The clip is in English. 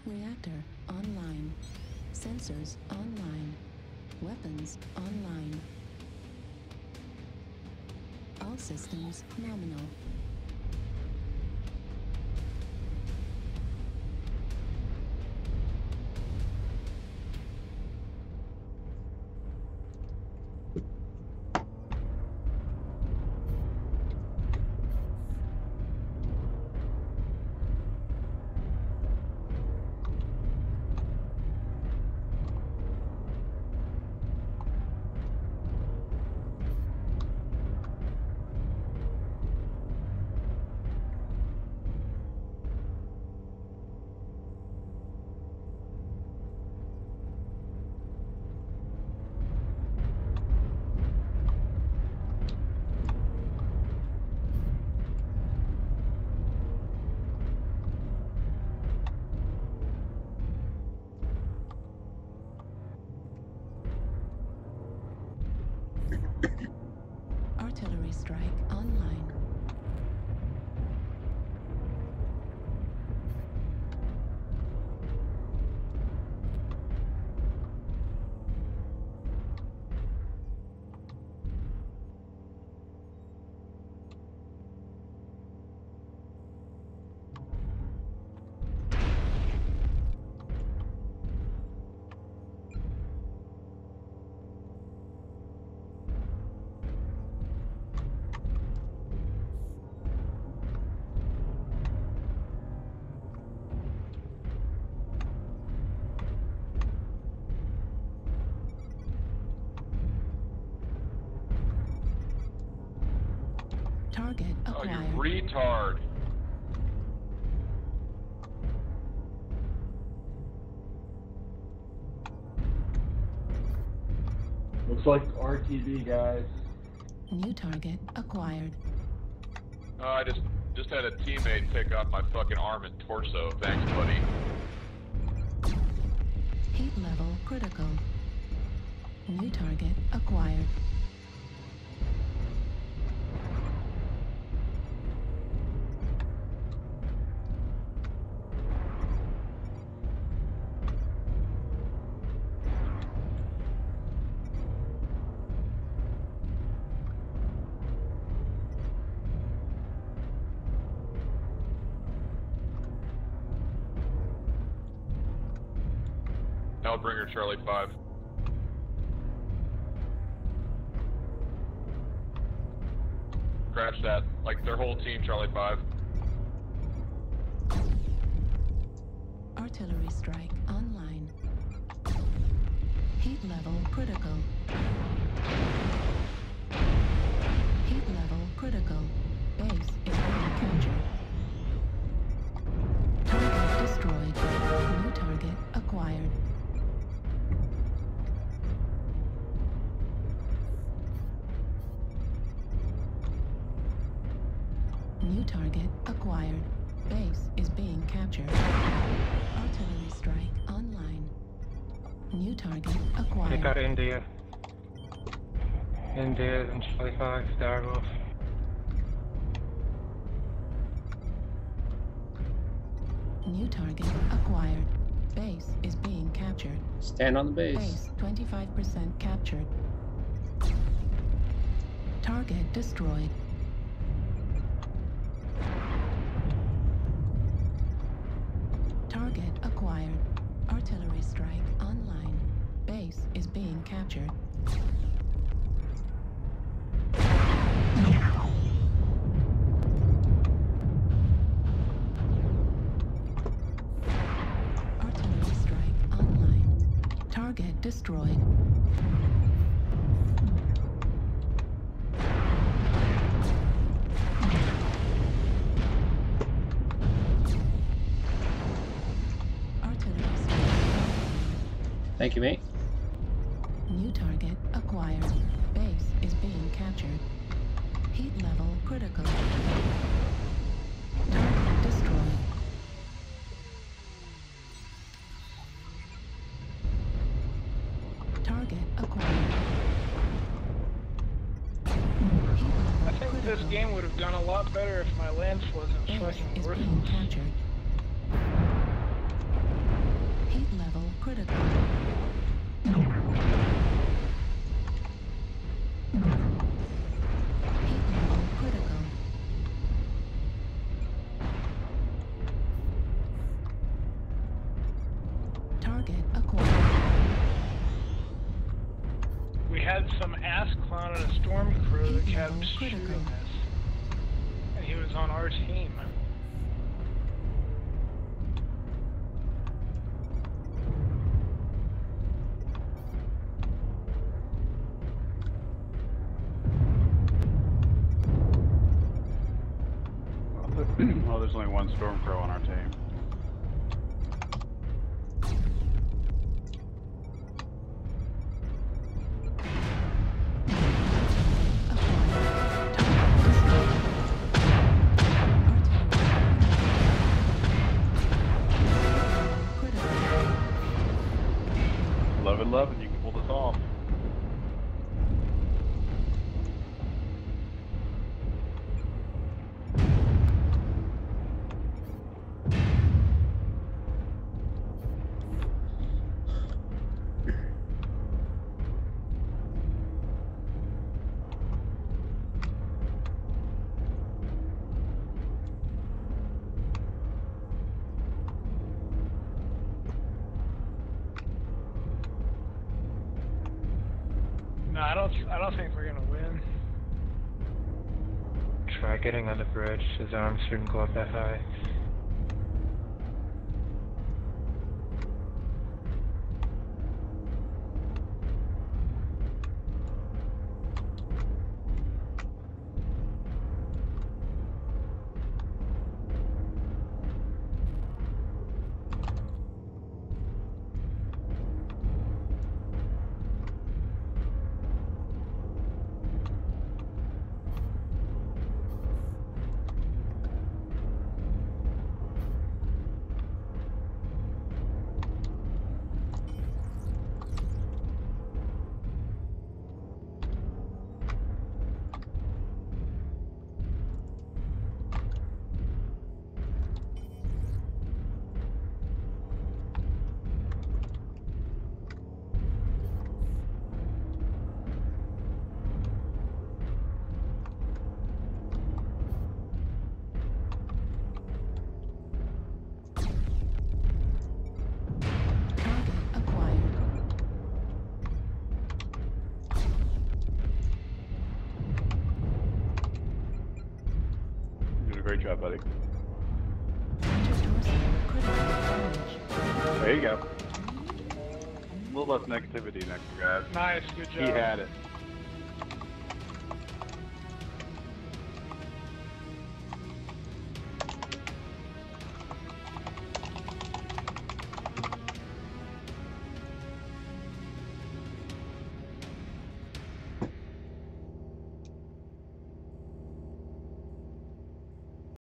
Reactor online. Sensors online. Weapons online. All systems nominal. Artillery strike online. Target acquired. Oh, you retard. Looks like RTV, guys. New target acquired. I just had a teammate pick up my fucking arm and torso. Thanks, buddy. Heat level critical. New target acquired. Hellbringer, Charlie 5. Crash that. Like, their whole team, Charlie 5. Artillery strike online. Heat level critical. Heat level critical. Base is being captured. Target destroyed. New target acquired. New target acquired. Base is being captured. Artillery strike online. New target acquired. They got India. India and Charlie 5, start off. New target acquired. Base is being captured. Stand on the base. Base 25% captured. Target destroyed. Target acquired. Artillery strike online. Base is being captured. Artillery strike online. Target destroyed. Thank you, mate. New target acquired. Base is being captured. Heat level critical. Target destroyed. Target acquired. I think this game would have done a lot better if my lens wasn't Base fucking is worthless. being captured. critical. Heat level critical. Target acquired. We had some ass clown in a storm crew that kept Critical. shooting us. And he was on our team. Well, there's only one Stormcrow on our team. Critical. 11-11, you can pull this off. No, I don't think we're gonna win. Try getting on the bridge. His arms shouldn't go up that high. Target acquired. You did a great job, buddy. Torso critical damage. There you go. A little less negativity next, guys. Nice, good job. He had it.